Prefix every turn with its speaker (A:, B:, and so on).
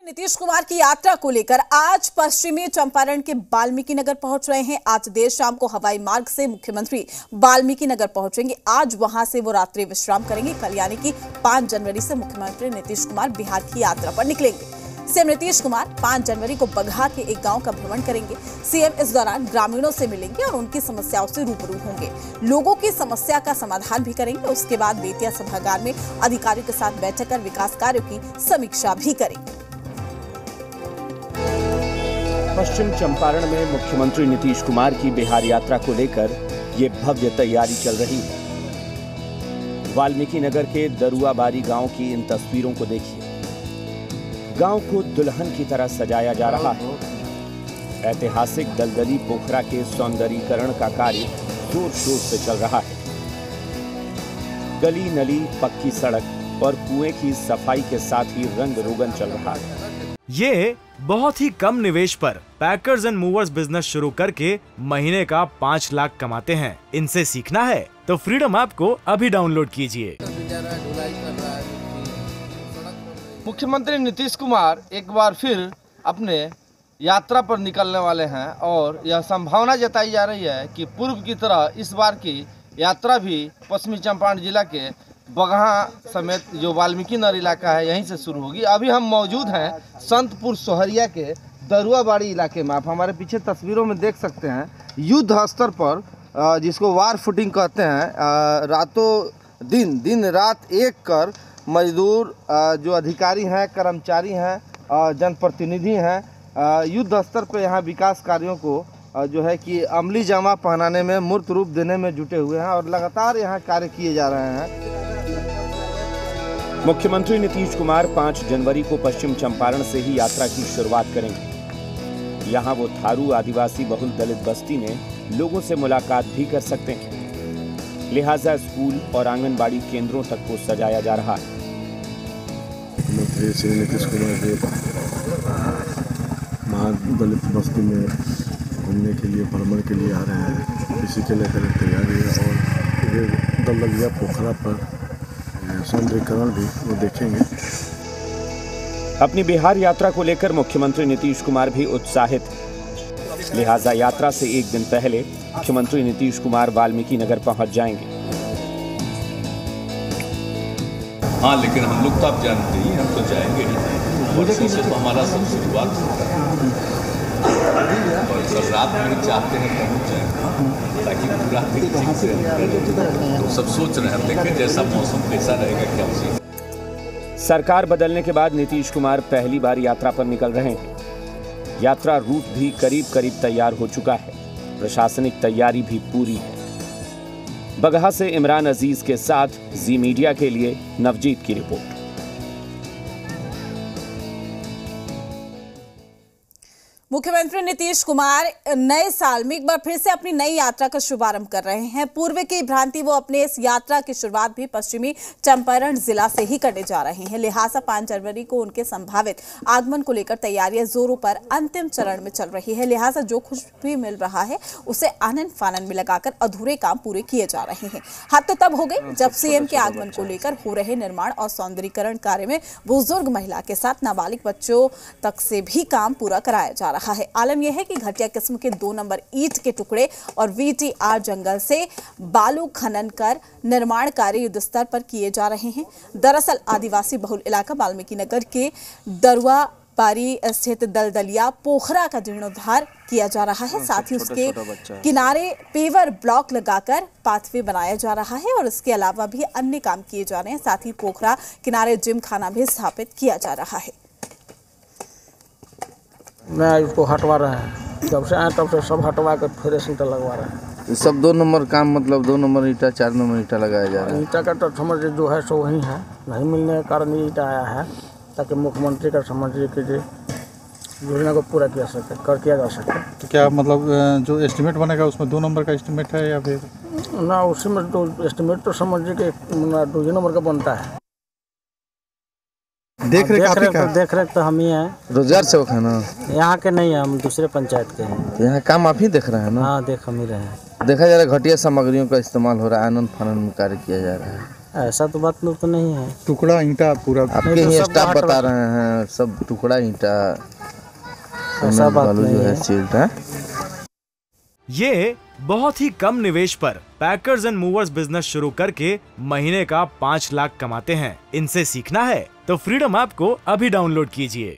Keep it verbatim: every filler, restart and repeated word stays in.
A: नीतीश कुमार की यात्रा को लेकर आज पश्चिमी चंपारण के वाल्मीकि नगर पहुंच रहे हैं। आज देर शाम को हवाई मार्ग से मुख्यमंत्री वाल्मीकि नगर पहुंचेंगे। आज वहां से वो रात्रि विश्राम करेंगे। कल यानी कि पांच जनवरी से मुख्यमंत्री नीतीश कुमार बिहार की यात्रा पर निकलेंगे। सीएम नीतीश कुमार पांच जनवरी को बगहा के एक गांव का भ्रमण करेंगे। सीएम इस दौरान ग्रामीणों से मिलेंगे और उनकी समस्याओं से रूबरू होंगे। लोगों की समस्या का समाधान भी करेंगे। उसके बाद बेतिया सभागार में अधिकारियों के साथ बैठक कर विकास कार्यों की समीक्षा भी करेंगे।
B: पश्चिम चंपारण में मुख्यमंत्री नीतीश कुमार की बिहार यात्रा को लेकर ये भव्य तैयारी चल रही है। वाल्मीकि नगर के दरुआबारी गांव की इन तस्वीरों को देखिए। गांव को दुल्हन की तरह सजाया जा रहा है। ऐतिहासिक दलदली पोखरा के सौंदर्यीकरण का कार्य जोर शोर से चल रहा है। गली नली, पक्की सड़क और कुएं की सफाई के साथ ही रंग रोगन चल रहा है।
C: ये बहुत ही कम निवेश पर पैकर्स एंड मूवर्स बिजनेस शुरू करके महीने का पाँच लाख कमाते हैं। इनसे सीखना है तो फ्रीडम ऐप को अभी डाउनलोड कीजिए।
D: मुख्यमंत्री नीतीश कुमार एक बार फिर अपने यात्रा पर निकलने वाले हैं और यह संभावना जताई जा रही है कि पूर्व की तरह इस बार की यात्रा भी पश्चिमी चंपारण जिला के बगहा समेत जो वाल्मीकि नगर इलाका है यहीं से शुरू होगी। अभी हम मौजूद हैं संतपुर सोहरिया के दरुआबाड़ी इलाके में। आप हमारे पीछे तस्वीरों में देख सकते हैं युद्ध स्तर पर जिसको वार फुटिंग कहते हैं, रातों दिन दिन रात एक कर मजदूर जो अधिकारी हैं, कर्मचारी हैं, जनप्रतिनिधि हैं, युद्ध स्तर पर यहाँ विकास कार्यों को जो है कि अमली जामा पहनाने में, मूर्त रूप देने में जुटे हुए हैं और लगातार यहाँ कार्य किए जा रहे हैं।
B: मुख्यमंत्री नीतीश कुमार पाँच जनवरी को पश्चिम चंपारण से ही यात्रा की शुरुआत करेंगे। यहाँ वो थारू आदिवासी बहुल दलित बस्ती में लोगों से मुलाकात भी कर सकते हैं। लिहाजा स्कूल और आंगनबाड़ी केंद्रों तक को सजाया जा रहा है।
E: मुख्यमंत्री श्री नीतीश कुमार जी महादलित बस्ती में घूमने के लिए, भ्रमण के लिए आ रहे हैं। इसी के लेकर तैयारी है और दलदलिया पोखरा पर सौंदर्यीकरण भी वो देखेंगे।
B: अपनी बिहार यात्रा को लेकर मुख्यमंत्री नीतीश कुमार भी उत्साहित हैं। लिहाजा यात्रा से एक दिन पहले मुख्यमंत्री नीतीश कुमार वाल्मीकि नगर पहुंच जाएंगे।
F: हाँ, लेकिन हम लोग तो आप जानते ही, हम तो जाएंगे ही। वर्षों से तो हमारा सब शुरुआत होता है और कल रात में चाहते हैं पहुँच जाए ताकि पूरा दिन ठीक से तो सब सोच रहे हैं। देखें जैसा मौसम कैसा रहेगा, क्या उसी।
B: सरकार बदलने के बाद नीतीश कुमार पहली बार यात्रा पर निकल रहे हैं। यात्रा रूट भी करीब करीब तैयार हो चुका है। प्रशासनिक तैयारी भी पूरी है। बगहा से इमरान अजीज के साथ जी मीडिया के लिए नवजीत की रिपोर्ट।
A: मुख्यमंत्री नीतीश कुमार नए साल में एक बार फिर से अपनी नई यात्रा का शुभारंभ कर रहे हैं। पूर्व की भ्रांति वो अपने इस यात्रा की शुरुआत भी पश्चिमी चंपारण जिला से ही करने जा रहे हैं। लिहाजा पांच जनवरी को उनके संभावित आगमन को लेकर तैयारियां जोरों पर अंतिम चरण में चल रही है। लिहाजा जो कुछ भी मिल रहा है उसे आनन फानन में लगाकर अधूरे काम पूरे किए जा रहे हैं। हद तो तब हो गई जब सीएम के आगमन को लेकर हो रहे निर्माण और सौंदर्यीकरण कार्य में बुजुर्ग महिला के साथ नाबालिग बच्चों तक से भी काम पूरा कराया जा रहा है। आलम यह है कि घटिया किस्म के दो नंबर ईंट के टुकड़े और वीटीआर जंगल से बालू खनन कर निर्माण कार्य युद्ध स्तर पर किए जा रहे हैं। दरअसल आदिवासी बहुल इलाका वाल्मीकि नगर के दरुआबारी स्थित दलदलिया पोखरा का जीर्णोद्धार किया जा रहा है। साथ ही उसके किनारे पेवर ब्लॉक लगाकर पाथवे बनाया जा रहा है और इसके अलावा भी अन्य काम किए जा रहे हैं। साथ ही पोखरा किनारे जिम खाना भी स्थापित किया जा रहा है।
G: मैं इसको हटवा रहे हैं, जब से आए तब से सब हटवा कर फिर ईंटा लगवा रहे हैं।
D: सब दो नंबर काम, मतलब दो नंबर ईंटा, चार नंबर ईंटा लगाया जा रहा है।
G: ईंटा का तो समझ जो है सो वही है, नहीं मिलने के कारण ईंटा आया है ताकि मुख्यमंत्री का समझ कीजिए योजना को पूरा किया सके, कर किया जा सके।
E: तो क्या मतलब जो एस्टिमेट बनेगा उसमें दो नंबर का एस्टिमेट है या फिर
G: ना? उसी में तो एस्टिमेट तो समझिए कि दो नंबर का बनता है।
E: देख रेख
G: देख रेख तो, देख रेख तो हम ही हैं।
D: रोजगार सेवक है ना?
G: यहाँ के नहीं है, हम दूसरे पंचायत के हैं।
D: यहाँ काम आप ही देख रहे हैं ना?
G: हाँ, देख हम ही रहे हैं।
D: देखा जा रहा है घटिया सामग्रियों का इस्तेमाल हो रहा है, आनंद फानन में कार्य किया जा रहा है।
G: ऐसा तो बात तो नहीं है।
H: टुकड़ा ईंटा पूरा
I: आपके
G: नहीं तो
I: ही
G: सब
I: स्टाफ
G: बाहर
I: बता रहे हैं, सब टुकड़ा ईंटा
G: ऐसा बात
I: बालू
G: नहीं
I: जो है
G: है।
I: सील्ड है।
C: ये बहुत ही कम निवेश पर पैकर्स एंड मूवर्स बिजनेस शुरू करके महीने का पाँच लाख कमाते हैं। इनसे सीखना है तो फ्रीडम ऐप को अभी डाउनलोड कीजिए।